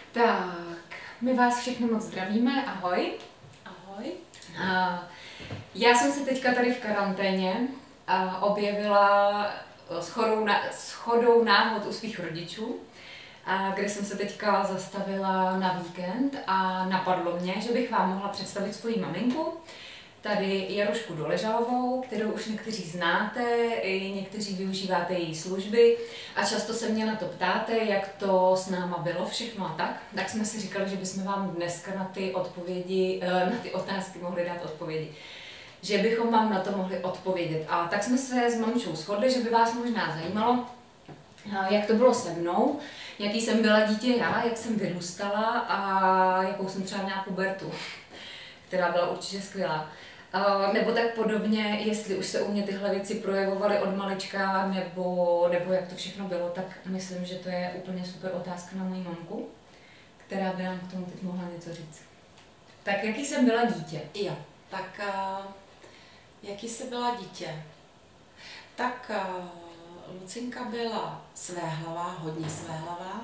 Tak, my vás všechny moc zdravíme, ahoj. Ahoj. Já jsem se teďka tady v karanténě objevila shodou náhod u svých rodičů, kde jsem se teďka zastavila na víkend a napadlo mě, že bych vám mohla představit svoji maminku, tady Jarušku Doležalovou, kterou už někteří znáte, i někteří využíváte její služby a často se mě na to ptáte, jak to s náma bylo všechno a tak. Tak jsme si říkali, že bychom vám dneska na ty otázky mohli dát odpovědi. Že bychom vám na to mohli odpovědět. A tak jsme se s mamičkou shodli, že by vás možná zajímalo, jak to bylo se mnou, jaký jsem byla dítě já, jak jsem vyrůstala a jakou jsem třeba měla pubertu, která byla určitě skvělá. Nebo tak podobně, jestli už se u mě tyhle věci projevovaly od malička, nebo jak to všechno bylo, tak myslím, že to je úplně super otázka na moji mamku, která by nám k tomu teď mohla něco říct. Tak jaký jsem byla dítě? Jo, tak jaký jsi byla dítě? Tak Lucinka byla svéhlavá, hodně svéhlavá,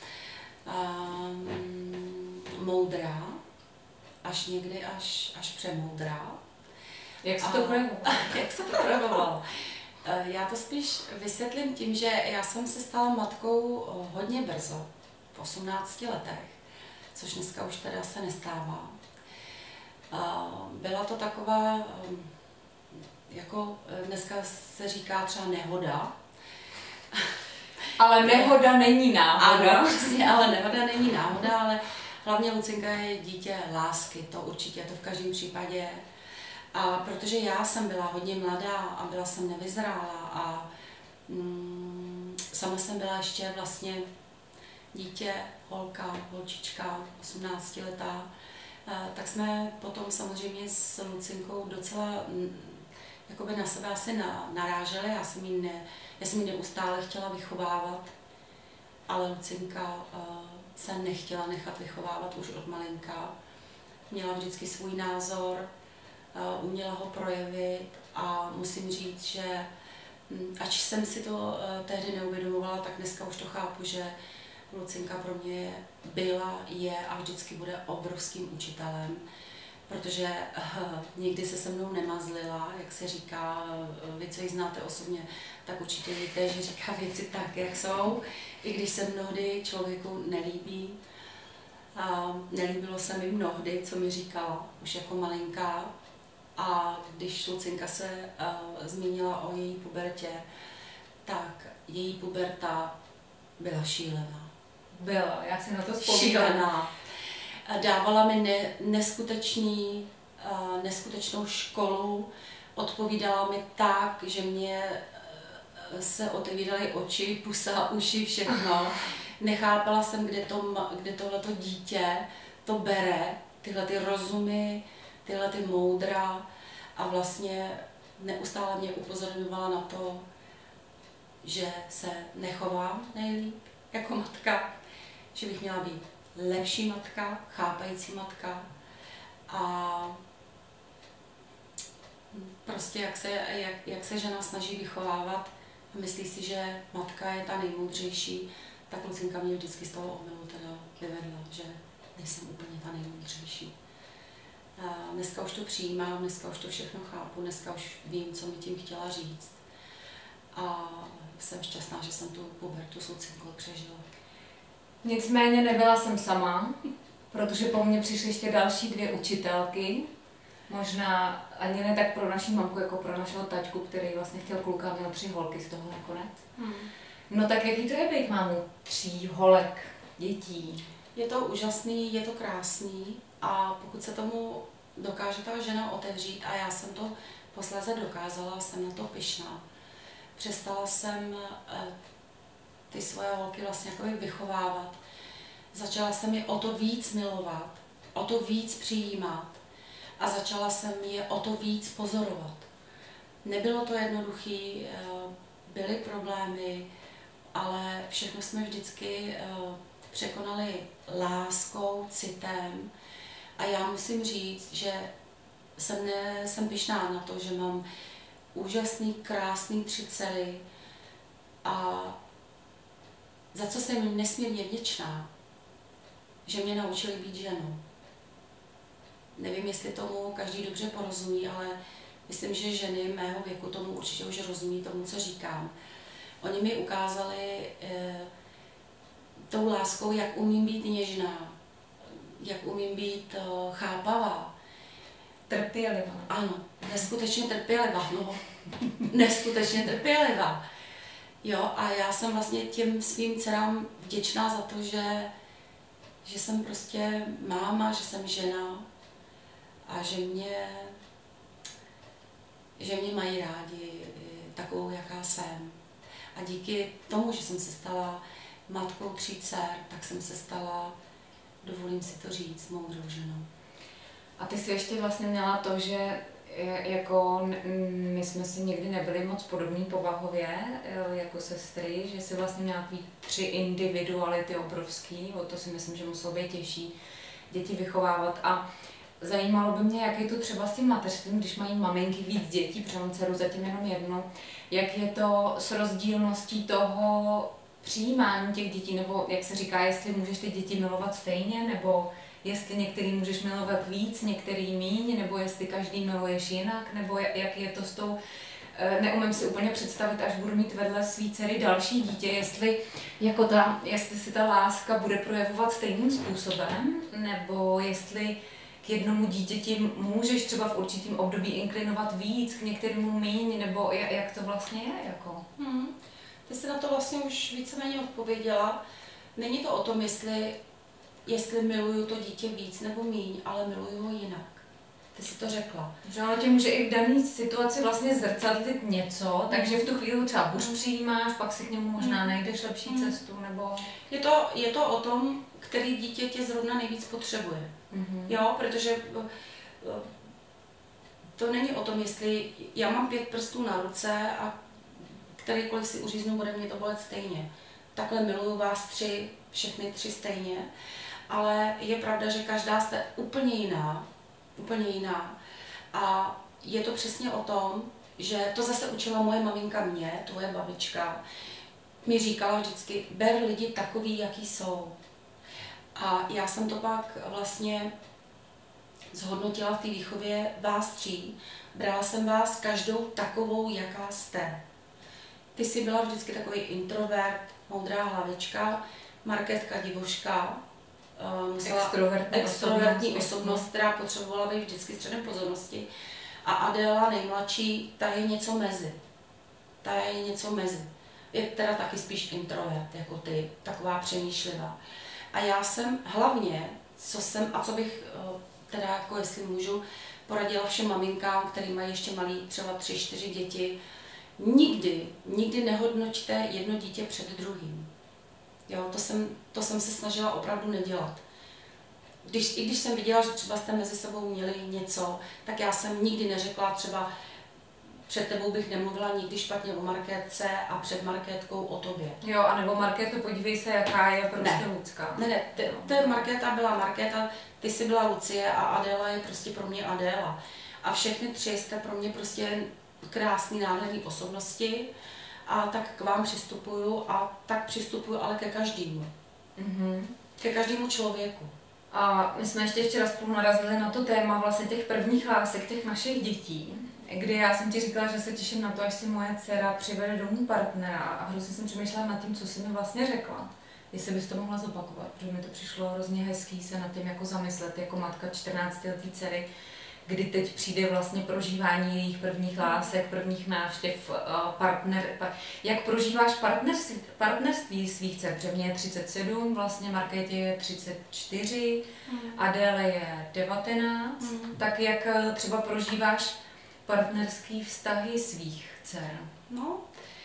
moudrá, až někdy až přemoudrá. Jak se to projevovalo? Jak se to projevovalo? Já to spíš vysvětlím tím, že já jsem se stala matkou hodně brzo, v 18 letech, což dneska už teda se nestává. Byla to taková, jako dneska se říká třeba nehoda. Ale nehoda není náhoda. Ano, přesně, ale nehoda není náhoda, ale hlavně Lucinka je dítě lásky, to určitě, to v každém případě. A protože já jsem byla hodně mladá a byla jsem nevyzrála a sama jsem byla ještě vlastně dítě, holčička, 18 letá, tak jsme potom samozřejmě s Lucinkou docela jakoby na sebe asi naráželi. Já jsem ji neustále chtěla vychovávat, ale Lucinka se nechtěla nechat vychovávat už od malinka. Měla vždycky svůj názor, uměla ho projevit a musím říct, že ač jsem si to tehdy neuvědomovala, tak dneska už to chápu, že Lucinka pro mě byla, je a vždycky bude obrovským učitelem, protože nikdy se mnou nemazlila, jak se říká, vy, co ji znáte osobně, tak určitě víte, že říká věci tak, jak jsou, i když se mnohdy člověku nelíbí. Nelíbilo se mi mnohdy, co mi říkala, už jako malinká. A když Lucinka se zmínila o její pubertě, tak její puberta byla šílená. Byla, já si na to vzpomínám. Šílená. Dávala mi neskutečnou školu, odpovídala mi tak, že mě se otevíraly oči, pusa, uši, všechno. Nechápala jsem, kde tohleto dítě to bere, tyhle ty rozumy, tyhle ty moudra a vlastně neustále mě upozorňovala na to, že se nechovám nejlíp jako matka, že bych měla být lepší matka, chápající matka a prostě jak se žena snaží vychovávat a myslí si, že matka je ta nejmoudřejší, tak Lucinka mě vždycky z toho omylu teda vyvedla, že nejsem úplně ta nejmoudřejší. Dneska už to přijímám, dneska už to všechno chápu, dneska už vím, co mi tím chtěla říct. A jsem šťastná, že jsem tu pubertu s Lucinkou přežila. Nicméně nebyla jsem sama, protože po mně přišly ještě další 2 učitelky. Možná ani ne tak pro naši mamku, jako pro našeho taťku, který vlastně chtěl kluka, měl 3 holky z toho nakonec. No tak jaký to je být mámou 3 holek, dětí? Je to úžasný, je to krásný a pokud se tomu dokáže ta žena otevřít, a já jsem to posléze dokázala, jsem na to pyšná. Přestala jsem ty svoje holky vlastně jako vychovávat. Začala jsem je o to víc milovat, o to víc přijímat a začala jsem je o to víc pozorovat. Nebylo to jednoduché, byly problémy, ale všechno jsme vždycky překonali láskou, citem a já musím říct, že jsem pyšná na to, že mám úžasný, krásný 3 dcery a za co jsem jim nesmírně vděčná, že mě naučili být ženou. Nevím, jestli tomu každý dobře porozumí, ale myslím, že ženy mého věku tomu určitě už rozumí tomu, co říkám. Oni mi ukázali tou láskou, jak umím být něžná, jak umím být chápavá. Trpělivá. Ano, neskutečně trpělivá, no. Neskutečně trpělivá. Jo, a já jsem vlastně těm svým dcerám vděčná za to, že jsem prostě máma, že jsem žena a že mě mají rádi takovou, jaká jsem. A díky tomu, že jsem se stala matkou 3 dcer, tak jsem se stala, dovolím si to říct, moudrou ženou. A ty jsi ještě vlastně měla to, že jako my jsme si nikdy nebyli moc podobní povahově jako sestry, že jsi vlastně měla takový 3 individuality obrovský, o to si myslím, že muselo být těžší děti vychovávat. A zajímalo by mě, jak je to třeba s tím mateřstvím, když mají maminky víc dětí, protože mám dceru zatím jenom jednu, jak je to s rozdílností toho přijímání těch dětí, nebo jak se říká, jestli můžeš ty děti milovat stejně, nebo jestli některý můžeš milovat víc, některý míň, nebo jestli každý miluješ jinak, nebo jak je to s tou, neumím si úplně představit, až budu mít vedle svý dcery další dítě, jestli si ta láska bude projevovat stejným způsobem, nebo jestli k jednomu dítěti můžeš třeba v určitém období inklinovat víc, k některému míň, nebo jak to vlastně je? Jako? Ty jsi na to vlastně už víceméně odpověděla. Není to o tom, jestli miluju to dítě víc nebo míň, ale miluju ho jinak. Ty jsi to řekla. Že ono tě může i v dané situaci vlastně zrcadlit něco, takže v tu chvíli třeba buď přijímáš, pak si k němu možná najdeš lepší cestu, nebo... Je to o tom, který dítě tě zrovna nejvíc potřebuje. Jo, protože to není o tom, jestli já mám 5 prstů na ruce a kterýkoliv si uříznu, bude mě to bolet stejně. Takhle miluju vás 3, všechny 3 stejně, ale je pravda, že každá jste úplně jiná. A je to přesně o tom, že to zase učila moje maminka mě, tvoje babička, mi říkala vždycky, ber lidi takový, jaký jsou. A já jsem to pak vlastně zhodnotila v té výchově vás 3. Brala jsem vás každou takovou, jaká jste. Ty jsi byla vždycky takový introvert, moudrá hlavička, Markétka divoška, extrovertní osobnost, která potřebovala být vždycky středem pozornosti. A Adéla nejmladší, ta je něco mezi. Je teda taky spíš introvert, jako ty, taková přemýšlivá. A já jsem hlavně, co bych, teda jako jestli můžu, poradila všem maminkám, který mají ještě malý, třeba 3-4 děti, nikdy nehodnoťte jedno dítě před druhým. Jo, to jsem se snažila opravdu nedělat. I když jsem viděla, že třeba jste mezi sebou měli něco, tak já jsem nikdy neřekla třeba před tebou bych nemluvila nikdy špatně o Markétce a před Markétkou o tobě. Jo, anebo Markéto, podívej se, jaká je prostě Lucka. Ne, Markéta byla Markéta, ty jsi byla Lucie a Adéla je prostě pro mě Adéla. A všechny 3 jste pro mě prostě krásný, nádherný osobnosti a tak k vám přistupuju a tak přistupuju ale ke každému. Ke každému člověku. A my jsme ještě včera spolu narazili na to téma vlastně těch prvních lásek těch našich dětí, kdy já jsem ti říkala, že se těším na to, až si moje dcera přivede domů partnera a hrozně jsem přemýšlela nad tím, co jsi mi vlastně řekla. Jestli bys to mohla zopakovat, protože mi to přišlo hrozně hezký se nad tím jako zamyslet, jako matka 14letý dcery, kdy teď přijde vlastně prožívání jejich prvních lásek, prvních návštěv, jak prožíváš partnerství svých dcer, protože mě je 37, vlastně Markétě je 34, Adéle je 19, tak jak třeba prožíváš partnerský vztahy svých dcer? No,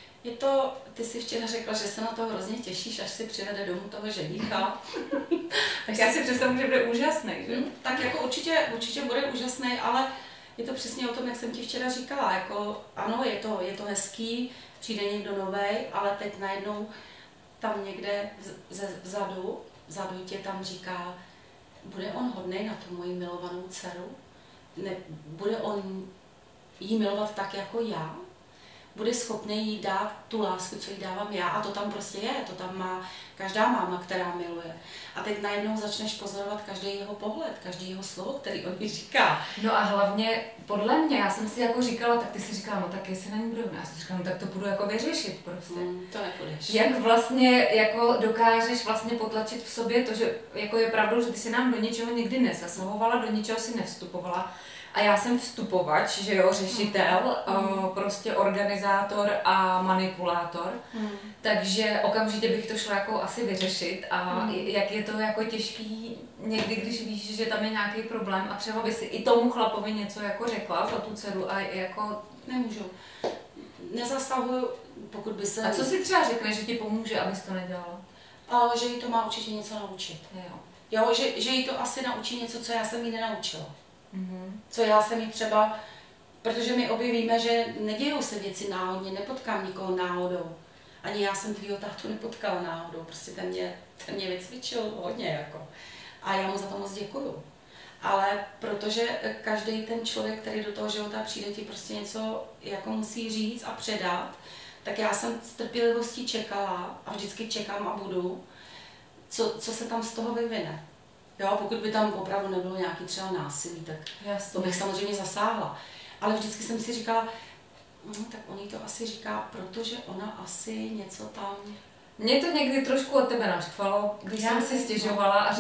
ty jsi včera řekla, že se na to hrozně těšíš, až si přivede domů toho ženicha. Tak já si představuji, že bude úžasný, že? Tak jako určitě bude úžasný, ale je to přesně o tom, jak jsem ti včera říkala. Jako, ano, je to hezký, přijde někdo novej, ale teď najednou tam někde vzadu tě tam říká, bude on hodnej na tu moji milovanou dceru? Bude on jí milovat tak jako já? bude schopný jí dát tu lásku, co jí dávám já, a to tam prostě je, to tam má každá máma, která miluje. A teď najednou začneš pozorovat každý jeho pohled, každý jeho slovo, který on jí říká. No a hlavně podle mě, já jsem si jako říkala, tak ty si říkala, no tak jestli na ní budou, já jsem říkala, no tak to budu jako vyřešit prostě. To nepůjdeš. Jak vlastně jako dokážeš vlastně potlačit v sobě to, že jako je pravdou, že ty si nám do ničeho nikdy nezasahovala, do ničeho si nevstupovala. A já jsem vstupovač, že jo, řešitel, prostě organizátor a manipulátor, takže okamžitě bych to šla jako asi vyřešit a jak je to jako těžký někdy, když víš, že tam je nějaký problém a třeba by si i tomu chlapovi něco jako řekla za tu dceru a jako... Nemůžu. Nezasahuju, pokud by se... A co si třeba řekne, že ti pomůže, abys to nedělala? Že jí to má určitě něco naučit. Jo, že jí to asi naučí něco, co já jsem jí nenaučila. Co já jsem jí třeba, protože my obě víme, že nedějou se věci náhodně, nepotkám nikoho náhodou. Ani já jsem tvýho tátu nepotkala náhodou, prostě ten mě vycvičil hodně jako. A já mu za to moc děkuju. Ale protože každý ten člověk, který do toho života přijde, ti prostě něco jako musí říct a předat, tak já jsem s trpělivostí čekala a vždycky čekám a budu, co se tam z toho vyvine. Jo, pokud by tam opravdu nebylo nějaký třeba násilí, tak to bych samozřejmě zasáhla. Ale vždycky jsem si říkala, tak on jí to asi říká, protože ona asi něco tam... Mě to někdy trošku od tebe naštvalo, když jsem si stěžovala a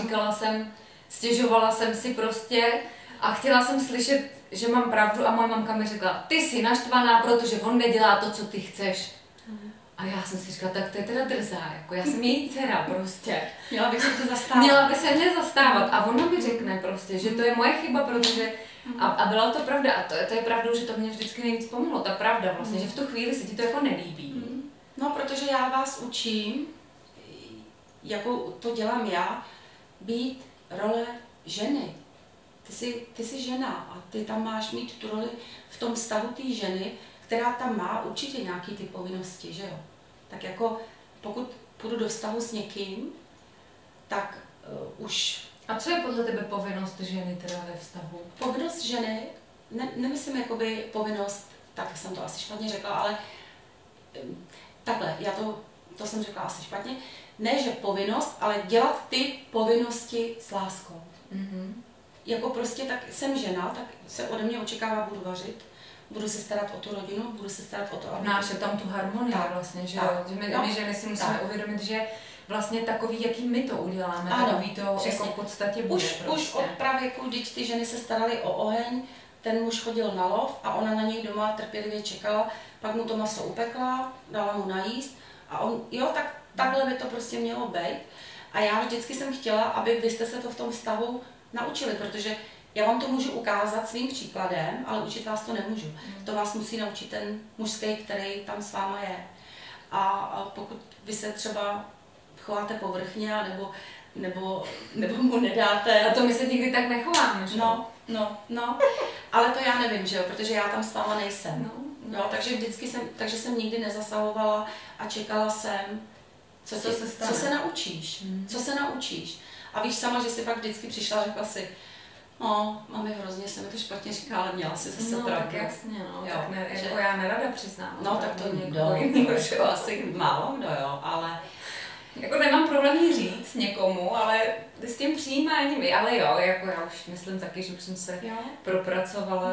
stěžovala jsem si prostě a chtěla jsem slyšet, že mám pravdu a moje mamka mi řekla, ty jsi naštvaná, protože on nedělá to, co ty chceš. A já jsem si říkala, tak to je teda drzá, jako já jsem její dcera prostě. Měla bych se to zastávat. Měla by se mě zastávat a ona mi řekne prostě, že to je moje chyba, protože a byla to pravda a to je pravdou, že to mě vždycky nejvíc pomohlo, ta pravda vlastně, že v tu chvíli se ti to jako nelíbí. No, protože já vás učím, jako to dělám já, být role ženy. Ty jsi žena a ty tam máš mít tu roli v tom stavu té ženy, která tam má určitě nějaké ty povinnosti, že jo. Tak jako pokud půjdu do vztahu s někým, tak už... A co je podle tebe povinnost ženy teda ve vztahu? Povinnost ženy, nemyslím jakoby povinnost, tak jsem to asi špatně řekla, ale takhle, já to jsem řekla asi špatně, ne že povinnost, ale dělat ty povinnosti s láskou. Jako prostě tak jsem žena, tak se ode mě očekává, budu vařit, budu se starat o tu rodinu, budu se starat o to, aby... Nášet tam tu harmonii vlastně, že jo? My ženy si musíme uvědomit, že vlastně takový, jaký my to uděláme, takový to jako v podstatě bude Už od pravěku, když ty ženy se staraly o oheň, ten muž chodil na lov a ona na něj doma trpělivě čekala, pak mu to maso upekla, dala mu najíst a on, jo, tak takhle by to prostě mělo být. A já vždycky jsem chtěla, aby vy jste se to v tom vztahu naučili, protože já vám to můžu ukázat svým příkladem, ale učit vás to nemůžu. To vás musí naučit ten mužský, který tam s váma je. A pokud vy se třeba chováte povrchně, nebo mu nedáte... A to my se nikdy tak nechováme, že? No, ale to já nevím, že jo, protože já tam s váma nejsem. Jo, takže jsem nikdy nezasahovala a čekala jsem, co se naučíš. Co se naučíš. A víš sama, že jsi pak vždycky přišla a řekla si, no, mami, hrozně se mi to špatně říká, ale měla si zase pravdu. Tak jasně, no, jo, tak ne, jako já nerada přiznám. No, tak to někdo, asi málo kdo, jo, ale... Jako nemám problém jí říct někomu, ale s tím přijímáním, ale jo, jako já už myslím taky, že už jsem se propracovala,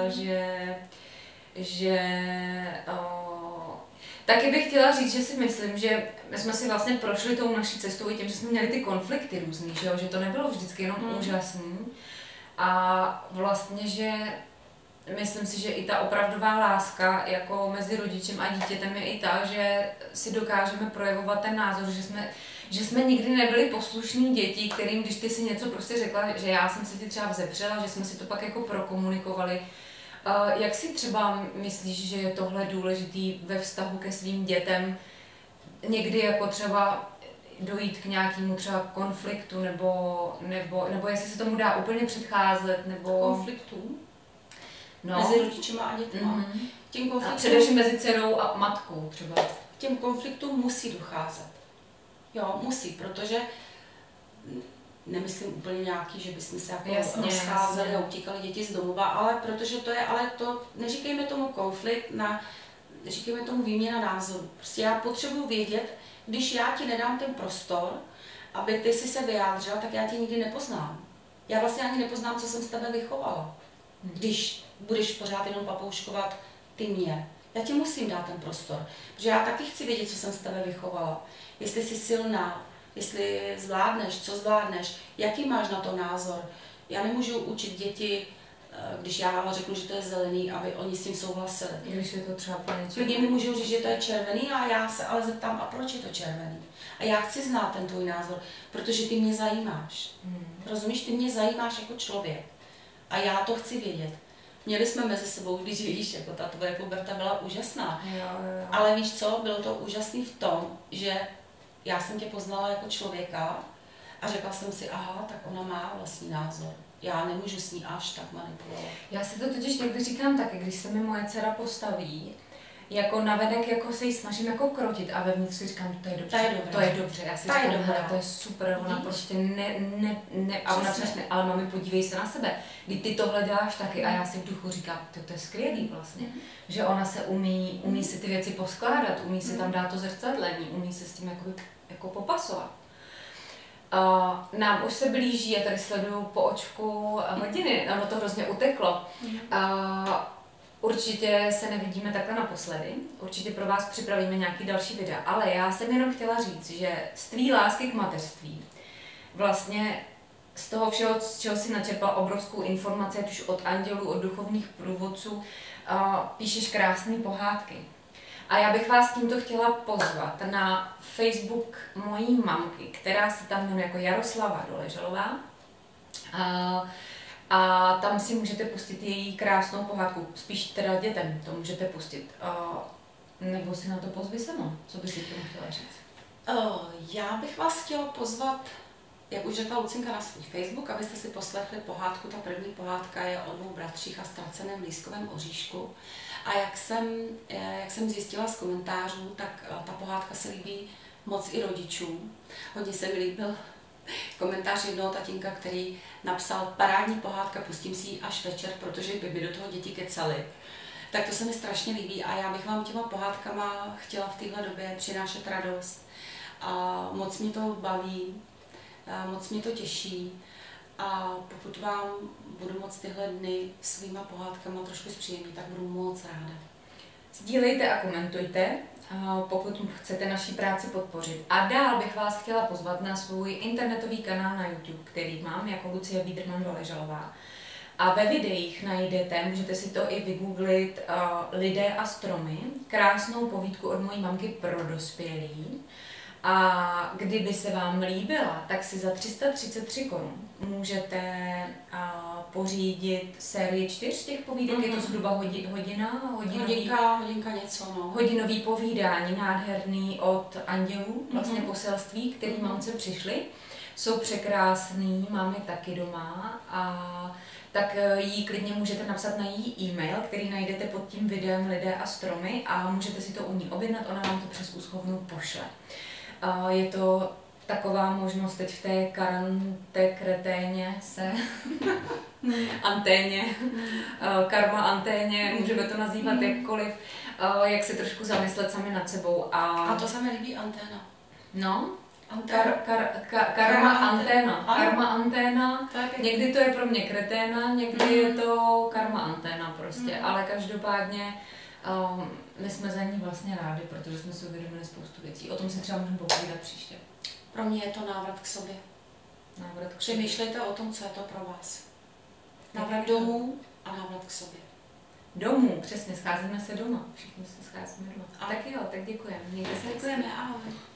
taky bych chtěla říct, že si myslím, že my jsme si vlastně prošli tou naší cestou i tím, že jsme měli ty konflikty různý, že to nebylo vždycky jenom úžasný. A vlastně, že myslím si, že i ta opravdová láska jako mezi rodičem a dítětem je i ta, že si dokážeme projevovat ten názor, že jsme nikdy nebyli poslušní děti, kterým, když ty si něco prostě řekla, že já jsem se ti třeba vzepřela, že jsme si to pak jako prokomunikovali. Jak si třeba myslíš, že je tohle důležitý ve vztahu ke svým dětem? Někdy jako třeba dojít k nějakému třeba konfliktu, nebo jestli se tomu dá úplně předcházet, nebo... Konfliktů? No. Mezi rodičema a dětma. A především mezi dcerou a matkou třeba. K těm konfliktům musí docházet. Jo, musí, protože nemyslím úplně nějaký, že bychom se jako rozcházeli a utíkali děti z domova, ale protože to je, ale to, neříkejme tomu konflikt říkáme tomu výměna názoru. Prostě já potřebuji vědět, když já ti nedám ten prostor, aby ty si se vyjádřila, tak já tě nikdy nepoznám. Já vlastně ani nepoznám, co jsem z tebe vychovala. Když budeš pořád jenom papouškovat ty mě. Já ti musím dát ten prostor, protože já taky chci vědět, co jsem z tebe vychovala. Jestli jsi silná, jestli zvládneš, co zvládneš, jaký máš na to názor. Já nemůžu učit děti, když já řeknu, že to je zelený, aby oni s tím souhlasili. Když je to třeba plně Lidi mi můžou říct, že to je červený a já se ale zeptám, a proč je to červený? A já chci znát ten tvůj názor, protože ty mě zajímáš. Rozumíš, ty mě zajímáš jako člověk. A já to chci vědět. Měli jsme mezi sebou, když víš, jako ta tvoje puberta byla úžasná. Jo. Ale víš co, bylo to úžasný v tom, že já jsem tě poznala jako člověka a řekla jsem si, aha, tak ona má vlastní názor. Já nemůžu s ní až tak manipulovat. Já si to totiž někdy říkám taky, když se mi moje dcera postaví, jako navenek jako se jí snažím jako krotit a vevnitř si říkám, to je dobře, to je dobře. Já si říkám, hele, to je super, ona prostě ne, a ona řekne, ale mami, podívej se na sebe, když ty tohle děláš taky a já si v duchu říkám, to je skvělý vlastně, že ona se umí si ty věci poskládat, umí si tam dát to zrcadlení, umí se s tím jako popasovat. Nám už se blíží, já tady sleduju po očku hodiny, ono to hrozně uteklo. Určitě se nevidíme takhle naposledy, určitě pro vás připravíme nějaký další videa, ale já jsem jenom chtěla říct, že z tvý lásky k mateřství, vlastně z toho všeho, z čeho si načerpal obrovskou informaci, ať už od andělů, od duchovních průvodců, píšeš krásné pohádky. A já bych vás tímto chtěla pozvat na Facebook mojí mamky, která se tam jmenuje jako Jaroslava Doležalová. A tam si můžete pustit její krásnou pohádku, spíš teda dětem to můžete pustit. Nebo si na to pozvi sama, co by si k tomu chtěla říct? Já bych vás chtěla pozvat, jak už řekla Lucinka, na svůj Facebook, abyste si poslechli pohádku. Ta první pohádka je o dvou bratřích a ztraceném lístkovém oříšku. A jak jsem zjistila z komentářů, tak ta pohádka se líbí moc i rodičům. Hodně se mi líbil komentář jednoho tatínka, který napsal: parádní pohádka, pustím si ji až večer, protože by do toho děti kecaly. Tak to se mi strašně líbí a já bych vám těma pohádkama chtěla v téhle době přinášet radost. A moc mě to baví, moc mě to těší a pokud vám budu moc tyhle dny svýma pohádkama trošku zpříjemnit, tak budu moc ráda. Sdílejte a komentujte, pokud chcete naší práci podpořit. A dál bych vás chtěla pozvat na svůj internetový kanál na YouTube, který mám jako Lucie Biedermann Doležalová. A ve videích najdete, můžete si to i vygooglit, Lidé a stromy, krásnou povídku od mojí mamky pro dospělí. A kdyby se vám líbila, tak si za 333 korun můžete pořídit sérii 4 těch povídek, je to zhruba hodinka něco, no. Hodinový povídání, nádherný od andělů, vlastně poselství, který mamce přišly. Jsou překrásný, mám je taky doma a tak jí klidně můžete napsat na její e-mail, který najdete pod tím videem Lidé a stromy a můžete si to u ní objednat, ona vám to přes úschovnu pošle. Je to taková možnost teď v té kreténě se anténě, karma anténě, můžeme to nazývat jakkoliv, jak se trošku zamyslet sami nad sebou. A to se mi líbí, anténa. No, karma anténa. Karma anténa, někdy to je pro mě kreténa, někdy je to karma anténa prostě, ale každopádně my jsme za ní vlastně rádi, protože jsme si uvědomili spoustu věcí. O tom si třeba můžeme popovídat příště. Pro mě je to návrat k sobě. Přemýšlejte o tom, co je to pro vás. Návrat domů a návrat k sobě. Domů, přesně, scházíme se doma. Všichni se scházíme doma. Tak jo, tak děkujeme. Mějte se. Děkujeme, ahoj.